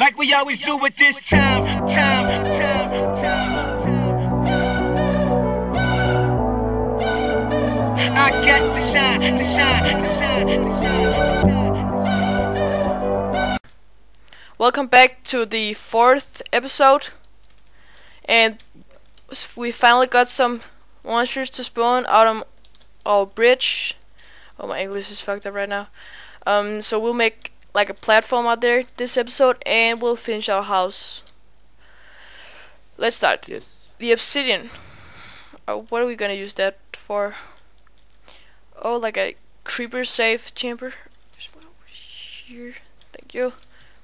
like we always do at this time. I got to shine, to shine, to shine, to shine. Welcome back to the 4th episode, and we finally got some monsters to spawn out of our bridge. Oh, my English is fucked up right now. So we'll make like a platform out there this episode, and we'll finish our house. Let's start. Yes. The obsidian. Oh, what are we gonna use that for? Oh, like a creeper safe chamber. There's one over here. Thank you.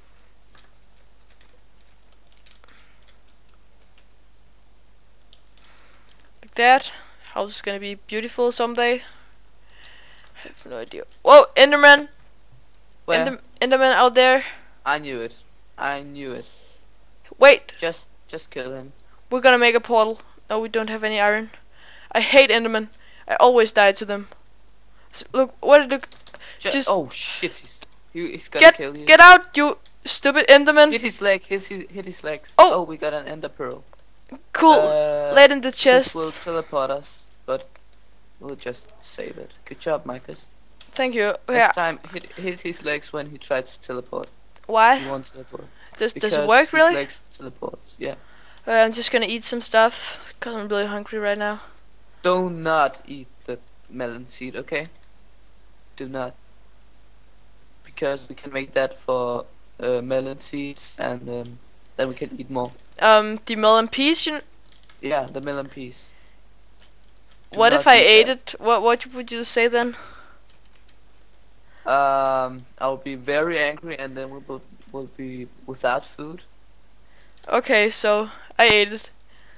Like that. House is gonna be beautiful someday. I have no idea. Whoa, Enderman! Where? Enderman out there. I knew it. I knew it. Wait, Just kill him. we're gonna make a portal. No, we don't have any iron. I hate Enderman. I always die to them. Look, what did just oh shit! He's gonna kill you. Get out, you stupid Enderman! Hit his leg. Hit his legs. Oh. We got an ender pearl. Cool. Lay it in the This chest. will teleport us, but we'll just save it. Good job, Marcus. Thank you. Yeah. Next time, hit his legs when he tries to teleport. Why? He won't teleport. Does Because it work really? His legs teleports. Yeah. I'm just gonna eat some stuff because I'm really hungry right now. Do not eat the melon seed, okay? Do not. Because we can make that for melon seeds, and then we can eat more. The melon piece. Yeah, the melon piece. What if I ate it? What would you say then? I'll be very angry, and then we'll be without food. Okay, so I ate it.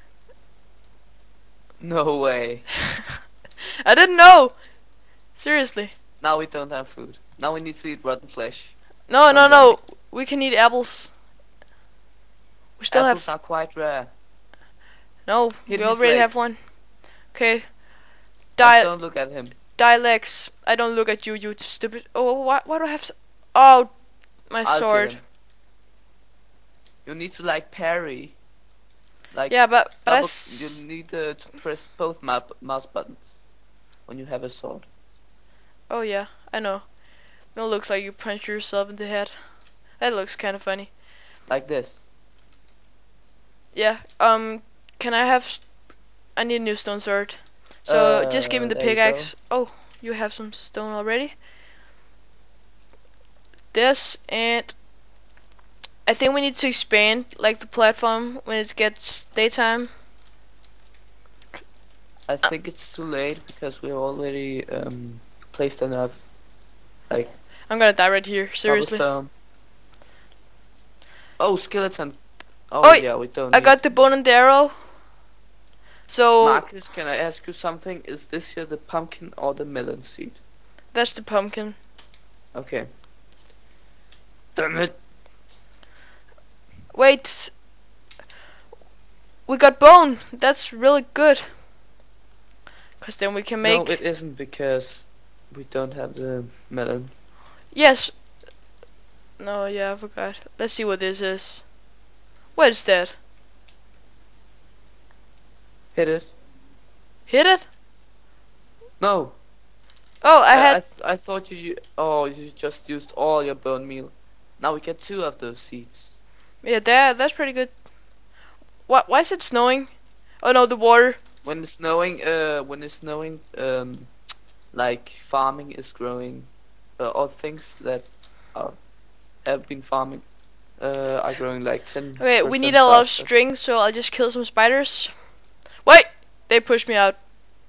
No way. I didn't know. Seriously. Now we don't have food. Now we need to eat rotten flesh. No. We can eat apples. We still Apples have. are quite rare. No, Hit we his already legs. have one. Okay. Just don't look at him. Dialects. I don't look at you, you stupid. Oh, why do I have? Oh, my I'll kill sword. him. You need to like parry. Like Yeah, but you need to press both mouse buttons when you have a sword. Oh yeah, I know. It looks like you punched yourself in the head. That looks kind of funny. Like this. Yeah. Can I have? I need a new stone sword. So just give me the there you pickaxe. Oh, you have some stone already. This, and I think we need to expand like the platform when it gets daytime. I think it's too late because we're already placed enough. Like I'm gonna die right here. Seriously. cobblestone. Oh, skeleton. Oh, Oh yeah, we don't. I need- got the bone and the arrow. So Marcus, can I ask you something? Is this here the pumpkin or the melon seed? that's the pumpkin. Okay. Damn it. Wait. We got bone. That's really good. Cause then we can make. No, it isn't because we don't have the melon. Yes. No, yeah, I forgot. Let's see what this is. What is that? Hit it. Hit it? No. Oh, I thought you just used all your bone meal. Now we get 2 of those seeds. yeah, that's pretty good. What? Why is it snowing? Oh no, the water. When it's snowing, like farming is growing, all things that have been farming are growing like 10. Okay, we need a lot of string, so I'll just kill some spiders. Wait, they pushed me out.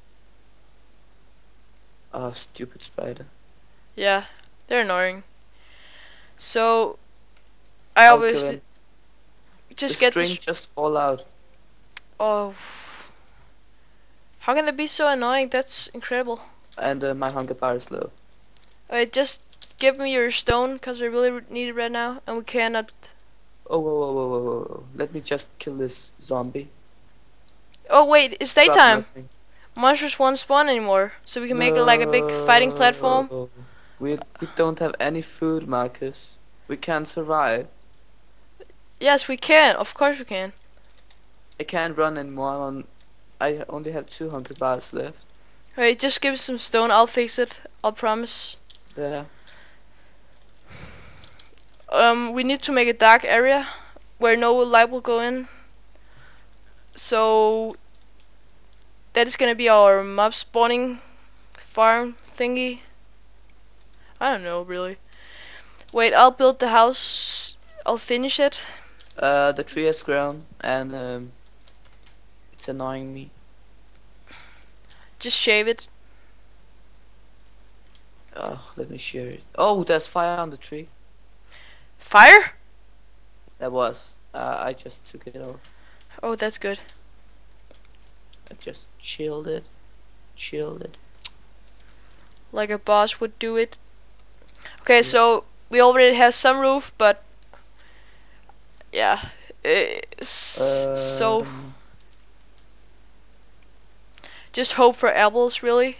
Oh, stupid spider. Yeah, they're annoying. So I I'll kill obviously him. just The get string this. just fall out. Oh, how can that be so annoying? That's incredible. And my hunger bar is low. Alright, just give me your stone, cause I really need it right now, and we cannot. Oh, whoa. Let me just kill this zombie. Oh wait, it's Drop daytime. nothing. Monsters won't spawn anymore, so we can make like a big fighting platform. We don't have any food, Marcus. We can't survive. Yes, we can. Of course we can. I can't run anymore. I only have 200 bars left. Wait, just give me some stone. I'll fix it. I'll promise. Yeah. We need to make a dark area where no light will go in. So that is gonna be our mob spawning farm thingy. I don't know really. Wait, I'll build the house. I'll finish it. The tree has grown and it's annoying me. Just shave it. Oh, let me share it. Oh, there's fire on the tree. Fire? That was. I just took it off. Oh, that's good. I just chilled it. Like a boss would do it. Okay, so we already have some roof, but yeah. So just hope for apples, really.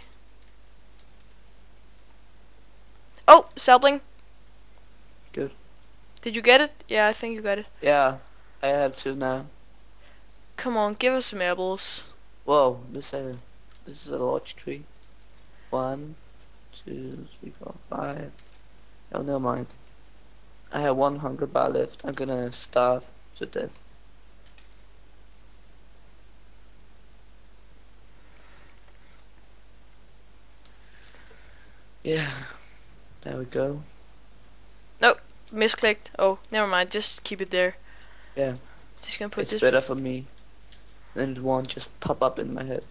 Oh, sapling. Good. Did you get it? Yeah, I think you got it. Yeah, I have two now. Come on, give us some apples. Whoa, this is a large tree. 1, 2, 3, 4, 5. Oh, never mind. I have 100 bar left. I'm gonna starve to death. Yeah, there we go. No, misclicked. Oh, never mind. Just keep it there. Yeah, Just gonna put it's this. better for me. Then it won't just pop up in my head.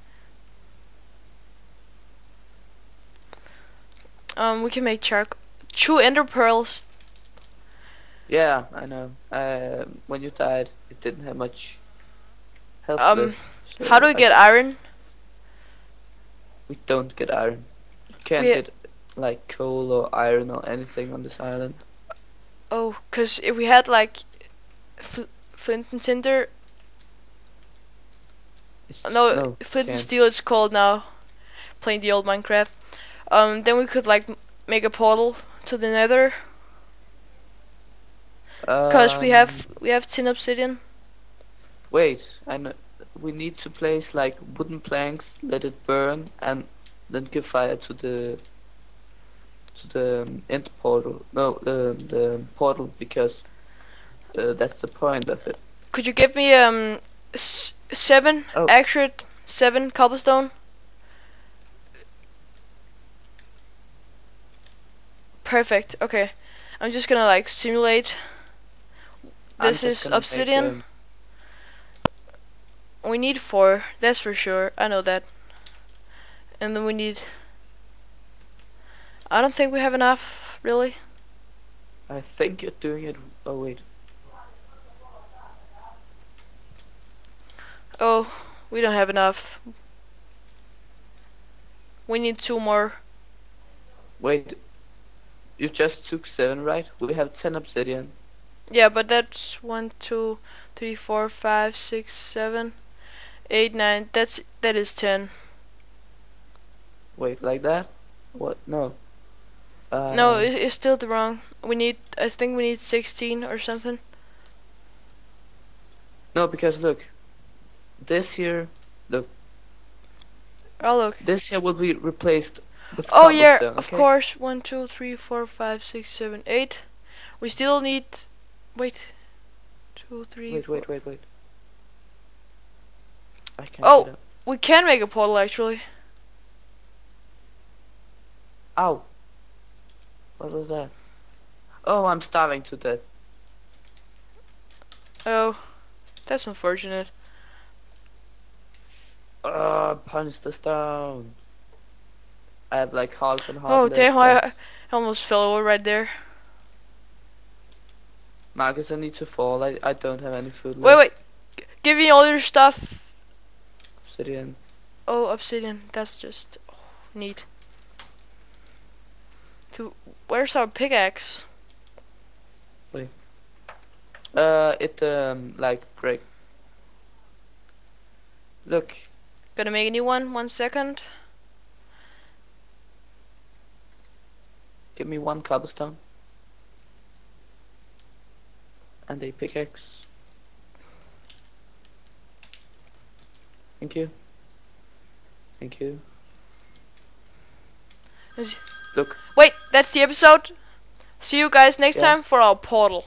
We can make charcoal. 2 ender pearls. Yeah, I know. When you died, it didn't have much health left. So How do we get iron? We don't get iron. You can't We- get like coal or iron or anything on this island. Oh, cause if we had like flint and tinder. It's, No, flint and can't. steel it's called now. Playing the old Minecraft. Then we could like make a portal to the Nether. Cause we have tin obsidian. Wait, I know. We need to place like wooden planks, let it burn, and then give fire to the end portal. No, the portal, because that's the point of it. Could you give me 7 Oh. accurate 7 cobblestone? Perfect. Okay, I'm just gonna like simulate. I'm This just is gonna make, obsidian. We need 4. That's for sure. I know that. And then we need. I don't think we have enough, really. I think you're doing it. Oh wait. Oh, we don't have enough. We need 2 more. Wait. You just took 7, right? We have 10 obsidian. Yeah, but that's 1, 2, 3, 4, 5, 6, 7, 8, 9. That is 10. Wait, like that? What? No. No, it's still the wrong. I think we need 16 or something. No, because look. This here. Look. Oh look. This here will be replaced with Oh yeah, cobblestone, of okay? course. 1, 2, 3, 4, 5, 6, 7, 8. We still need. Wait. 2, 3. Wait, 4. wait. I can't Oh. get up. We can make a portal actually. Ow. What was that? Oh, I'm starving to death. Oh, that's unfortunate. Punch the stone. I have like half and half Oh left. damn! I almost fell over right there. Marcus, I need to fall. I don't have any food Wait, left. wait. Give me all your stuff. Obsidian. Oh, obsidian. That's just neat. Where's our pickaxe? It like break. Look. Gonna make a new one. 1 second. Give me 1 cobblestone. and a pickaxe. Thank you. Thank you. Look. Wait, that's the episode. See you guys next Yeah. time for our portal.